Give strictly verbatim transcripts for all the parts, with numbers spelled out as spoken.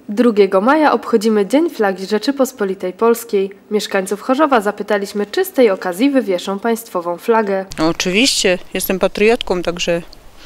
drugiego maja obchodzimy Dzień Flagi Rzeczypospolitej Polskiej. Mieszkańców Chorzowa zapytaliśmy, czy z tej okazji wywieszą państwową flagę. No, oczywiście, jestem patriotką, także...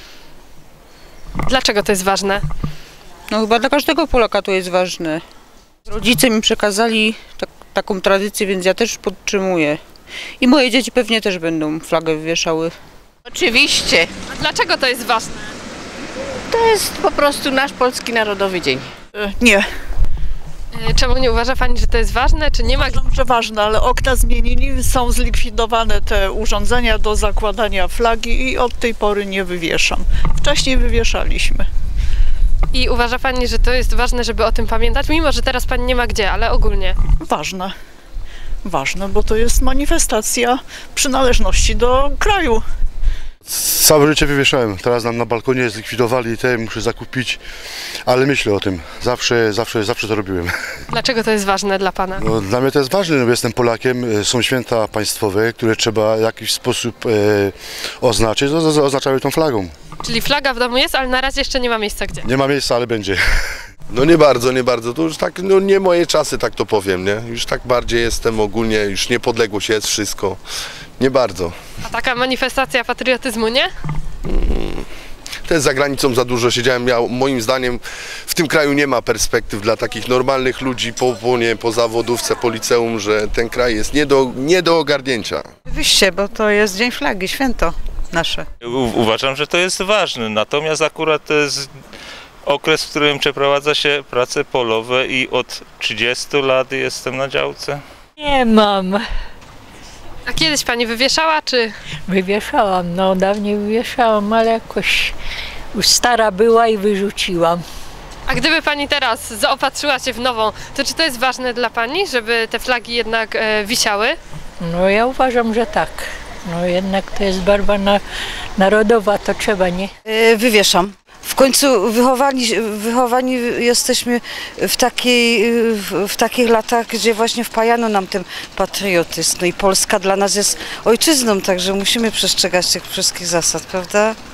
Dlaczego to jest ważne? No chyba dla każdego Polaka to jest ważne. Rodzice mi przekazali tak, taką tradycję, więc ja też podtrzymuję. I moje dzieci pewnie też będą flagę wywieszały. Oczywiście. A dlaczego to jest ważne? To jest po prostu nasz polski narodowy dzień. Nie. Czemu nie uważa Pani, że to jest ważne, czy nie ma... Uważam, że ważne, ale okna zmienili, są zlikwidowane te urządzenia do zakładania flagi i od tej pory nie wywieszam. Wcześniej wywieszaliśmy. I uważa Pani, że to jest ważne, żeby o tym pamiętać, mimo że teraz Pani nie ma gdzie, ale ogólnie? Ważne. Ważne, bo to jest manifestacja przynależności do kraju. Całe życie wywieszałem, teraz nam na balkonie zlikwidowali te, muszę zakupić, ale myślę o tym, zawsze, zawsze, zawsze to robiłem. Dlaczego to jest ważne dla Pana? No, dla mnie to jest ważne, no, jestem Polakiem, są święta państwowe, które trzeba w jakiś sposób e, oznaczyć, no, oznaczały tą flagą. Czyli flaga w domu jest, ale na razie jeszcze nie ma miejsca gdzie? Nie ma miejsca, ale będzie. No nie bardzo, nie bardzo, to już tak, no nie moje czasy, tak to powiem, nie? Już tak bardziej jestem ogólnie, już niepodległość jest, wszystko, nie bardzo. A taka manifestacja patriotyzmu, nie? Też za granicą za dużo siedziałem, ja, moim zdaniem w tym kraju nie ma perspektyw dla takich normalnych ludzi po, po, nie, po zawodówce, po liceum, że ten kraj jest nie do, nie do ogarnięcia. Oczywiście, bo to jest Dzień Flagi, święto nasze. U- uważam, że to jest ważne, natomiast akurat to jest okres, w którym przeprowadza się prace polowe i od trzydziestu lat jestem na działce. Nie mam. A kiedyś Pani wywieszała, czy... Wywieszałam, no dawniej wywieszałam, ale jakoś już stara była i wyrzuciłam. A gdyby Pani teraz zaopatrzyła się w nową, to czy to jest ważne dla Pani, żeby te flagi jednak e, wisiały? No ja uważam, że tak. No jednak to jest barwa na, narodowa, to trzeba, nie? Wywieszam. W końcu wychowani, wychowani jesteśmy w, takiej, w, w takich latach, gdzie właśnie wpajano nam ten patriotyzm. No i Polska dla nas jest ojczyzną, także musimy przestrzegać tych wszystkich zasad, prawda?